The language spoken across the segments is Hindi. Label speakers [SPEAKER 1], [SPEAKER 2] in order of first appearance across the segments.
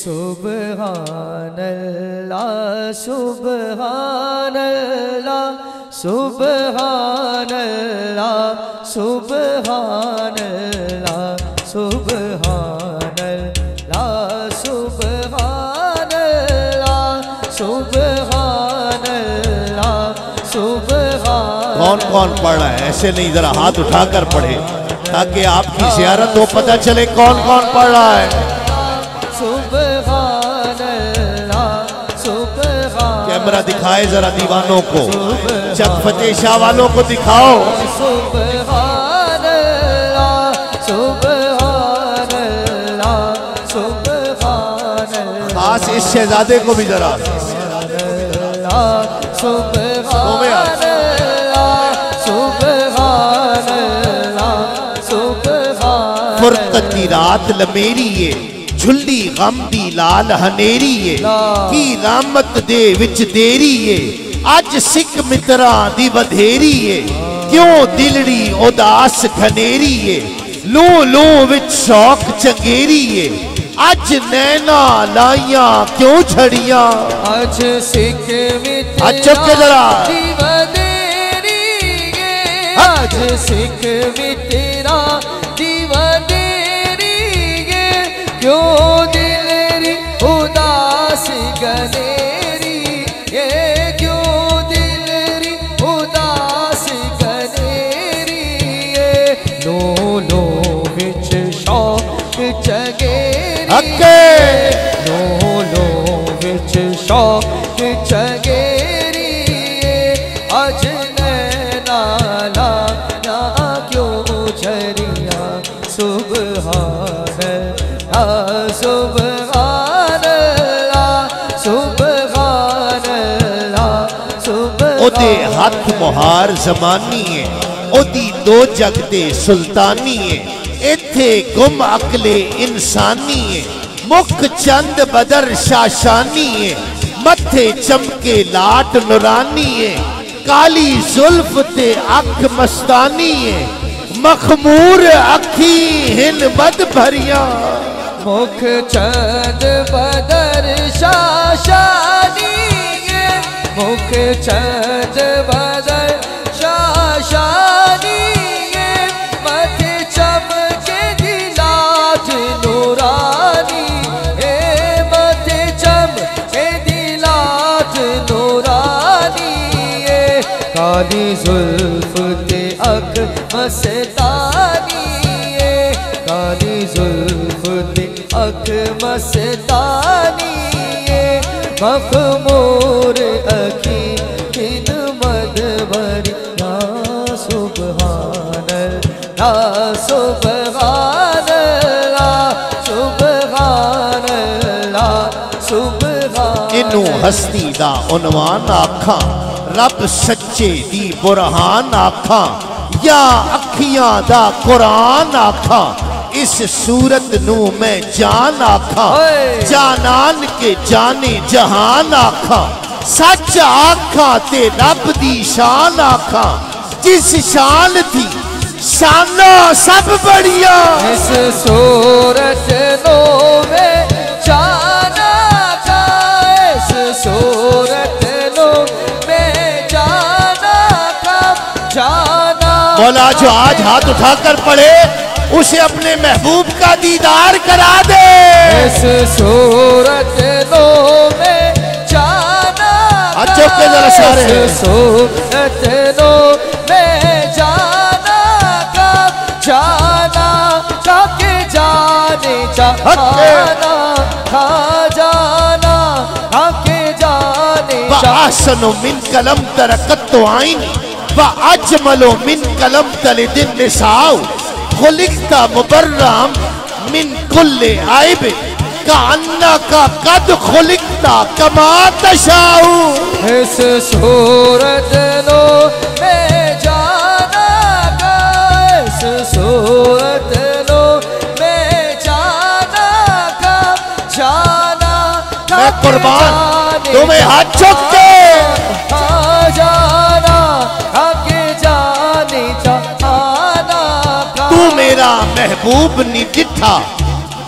[SPEAKER 1] सुबहानल्लाह सुबहानल्लाह सुबहानल्लाह सुबहानल्लाह सुबहानल्लाह सुबहानल्लाह सुबहानल्लाह सुबहान।
[SPEAKER 2] कौन कौन पढ़ रहा है? ऐसे नहीं, जरा हाथ उठाकर पढ़े ताकि आपकी ज़ियारत हो, पता चले कौन कौन पढ़ रहा है। कैमरा दिखाए जरा दीवानों को, चक फतेह शाह वालों को दिखाओ। खास इस शहजादे को भी जरा फुरकत की रात लमेरी ये, झुल्ली गम दी लाल हनेरी ये, की रामत दे विच देरी ये, अज सिख मित्रा दी वधेरी ये, क्यों दिलड़ी उदास घनेरी ये, लू लू विच शौक चंगेरी ये, अज नैना लाइया क्यों छड़िया,
[SPEAKER 1] अज सिख मित्रा
[SPEAKER 2] दी
[SPEAKER 1] वधेरी ये, अज सिख मित्रा दी वधेरी ये, क्यों दिलरी उदास गनेरी ये, क्यों दिलरी उदास गनेरी ये, लो लो विच शौक चगेरी लो लो विच शौक चगेरी ये, अज नैना लाया क्यों झरिया, सुबहानल्लाह सुबहानल्लाह सुबहानल्लाह सुबहान।
[SPEAKER 2] ओदे हथ मुहार जमानी है, ओदी दो जग दे सुल्तानी है, इथे गुम अकले इंसानी है, मुख चंद बदर शाशानी है, मथे चमके लाट नुरानी है, काली जुल्फ ते अख मस्तानी है, मखमूर अखी हिन बद भरिया,
[SPEAKER 1] मुख चंद बदर शाशानी है, मुख चंद बदर शाशानी है, मथे चमके दिलात नूरानी है, मथे चमके दिलात नूरानी है, काली जुल्फ ते अख मस्तानी है, काली जुल्फ ते अख मस्तानी है, मखमूर अखी हिन मद भरिया, सुबहानल्लाह सुबहानल्लाह सुबहानल्लाह सुबहान।
[SPEAKER 2] इनू हस्ती दा उनवान आखा, रब सच्चे दी बुरहान आखा, या अखियां दा कुरान आखा, इस सूरत नू मैं जान आखा, जानान के जाने जहान आखा, सच आखा ते रब दी शान आखा, जिस शान थी शाना सब बढ़िया,
[SPEAKER 1] इस सूरत नो में जाना था, इस सूरत नो में जाना था, जाना।
[SPEAKER 2] मौला जो आज हाथ उठाकर पढ़े उसे अपने महबूब का दीदार करा दे,
[SPEAKER 1] इस सूरत नो में जाना था,
[SPEAKER 2] जरा सारे
[SPEAKER 1] इस सूरत नो में जाना था, जाना जाके जाने जाना था, जाना जाके जाने
[SPEAKER 2] आसनो मिन कलम तरकत तो आईनी व अजमलो मिन कलम तले दिन निसाओ, खुलिकता मुबर्राम मिन कुल्ले आइबे, का अन्ना का कद खुलिकता कमा तशाऊ,
[SPEAKER 1] इस सूरत नो में जाना का, इस सूरत नो में जाना का, जाना
[SPEAKER 2] मैं कुर्बान तुम्हें हाथ चुक के
[SPEAKER 1] जाना आगे जाने जाना का,
[SPEAKER 2] तू मेरा महबूब नी दिठा,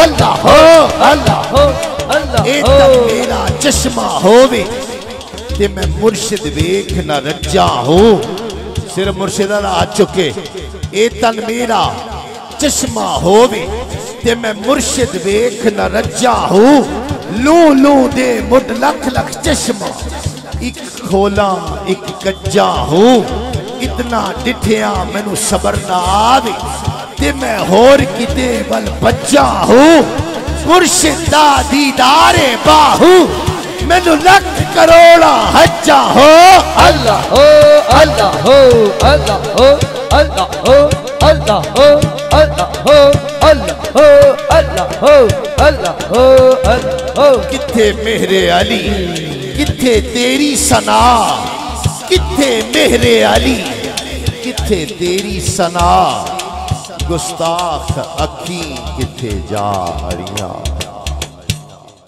[SPEAKER 2] अल्लाह हो अल्लाह हो
[SPEAKER 1] अल्लाह
[SPEAKER 2] ए तन मेरा चश्मा होवे ते मैं मुर्शिद वेख न रज्जा हो। सिर मुर्शिदा दा आ चुके ए तन मेरा चश्मा होवे ते मैं मुर्शिद वेख न रज्जा हो। लू लू दे मुड लख लख चश्मा एक खोला एक कज्जा हो। इतना डिठिया मैनू सबर ना आवे ते मैं होर किते बल बच्चा हो। मुर्शिद दा दीदारे बाहू मैनू लख करोड़ा हज्जा हो।
[SPEAKER 1] अल्लाह हो अल्लाह हो अल्लाह हो अल्लाह हो अल्लाह हो अल्लाह हो अल्लाह हो अल्लाह हो अल्लाह हो अल्लाह हो।
[SPEAKER 2] किथे मेहरे अली किथे तेरी सना किथे मेहरे अली किथे तेरी सना। गुस्ताख अखी किथे जा अड़िया।